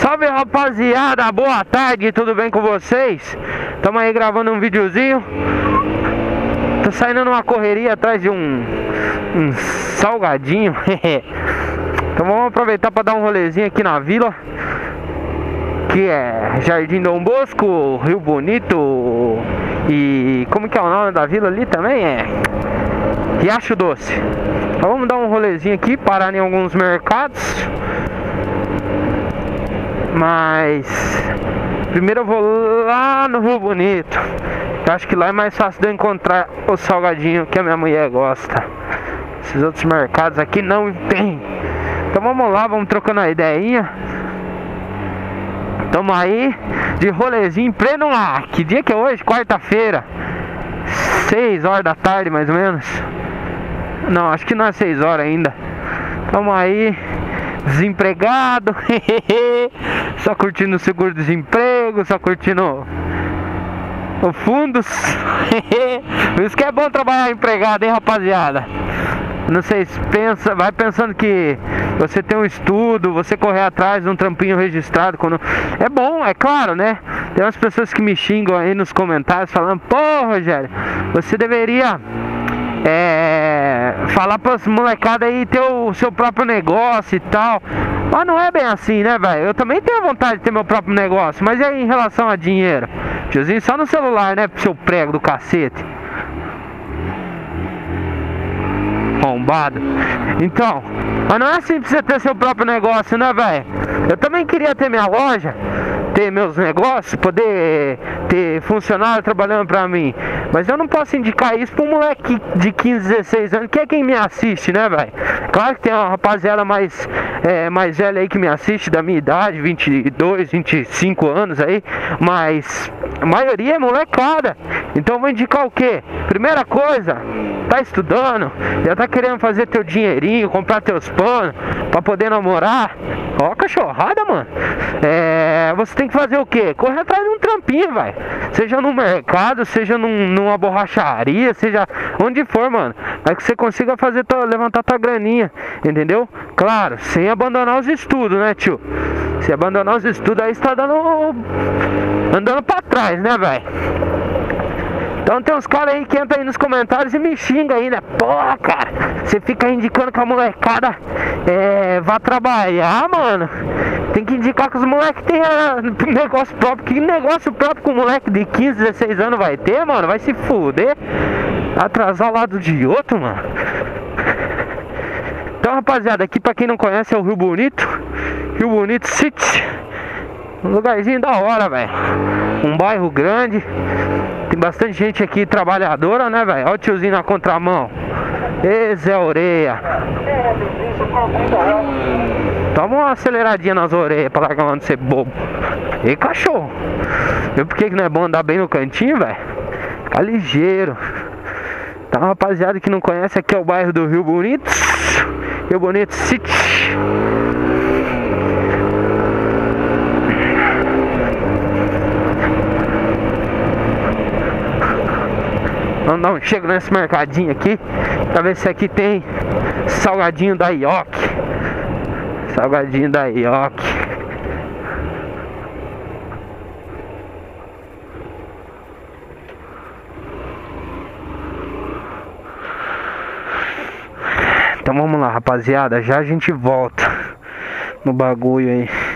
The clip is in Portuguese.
Salve, rapaziada, boa tarde, tudo bem com vocês? Estamos aí gravando um videozinho. Tô saindo numa correria atrás de um salgadinho. Então vamos aproveitar para dar um rolezinho aqui na vila, que é Jardim Dom Bosco, Rio Bonito. E como que é o nome da vila ali também? É Riacho Doce. Então vamos dar um rolezinho aqui, parar em alguns mercados. Mas primeiro eu vou lá no Rio Bonito. Eu acho que lá é mais fácil de eu encontrar o salgadinho que a minha mulher gosta. Esses outros mercados aqui não tem. Então vamos lá, vamos trocando a ideinha. Tamo aí de rolezinho em pleno lá. Que dia que é hoje? Quarta-feira, 6 horas da tarde mais ou menos. Não, acho que não é 6 horas ainda. Tamo aí desempregado. Só curtindo o seguro-desemprego, só curtindo o fundos. Por isso que é bom trabalhar empregado, hein, rapaziada? Não sei se pensa, vai pensando que você tem um estudo, você correr atrás de um trampinho registrado quando... É bom, é claro, né? Tem umas pessoas que me xingam aí nos comentários falando: pô, Rogério, você deveria falar pras molecadas aí ter o seu próprio negócio e tal. Mas não é bem assim, né, velho? Eu também tenho vontade de ter meu próprio negócio. Mas e aí em relação a dinheiro? Tiozinho, só no celular, né, seu prego do cacete arrombado. Então, mas não é assim pra você ter seu próprio negócio, né, velho? Eu também queria ter minha loja, ter meus negócios, poder ter funcionário trabalhando pra mim. Mas eu não posso indicar isso pra um moleque de 15, 16 anos, que é quem me assiste, né, velho? Claro que tem uma rapaziada mais velha aí que me assiste, da minha idade, 22, 25 anos aí. Mas a maioria é molecada. Então eu vou indicar o quê? Primeira coisa, tá estudando, já tá querendo fazer teu dinheirinho, comprar teus panos pra poder namorar. Ó, cachorrada, mano. Você tem que fazer o quê? Correr atrás de um trampinho, velho. Seja no mercado, seja numa borracharia, seja onde for, mano. Para que você consiga levantar tua graninha, entendeu? Claro, sem abandonar os estudos, né, tio? Se abandonar os estudos, aí você tá andando pra trás, né, velho? Então tem uns caras aí que entram aí nos comentários e me xingam aí, né? Porra, cara, você fica indicando que a molecada vá trabalhar, mano. Tem que indicar que os moleques tenham negócio próprio. Que negócio próprio com um moleque de 15, 16 anos vai ter, mano? Vai se fuder. Atrasar ao lado de outro, mano. Então, rapaziada, aqui pra quem não conhece é o Rio Bonito. Rio Bonito City. Um lugarzinho da hora, velho. Um bairro grande. Tem bastante gente aqui trabalhadora, né, velho? Olha o tiozinho na contramão. Ê, Zé Orelha. Toma uma aceleradinha nas orelhas pra largar uma de ser bobo. E cachorro. Viu por que não é bom andar bem no cantinho, velho? Ficar ligeiro. Então, rapaziada que não conhece, aqui é o bairro do Rio Bonito. Rio Bonito City. Vamos dar um chego nesse mercadinho aqui pra ver se aqui tem salgadinho da Yoki. Salgadinho da Yoki. Então vamos lá, rapaziada. Já a gente volta no bagulho aí.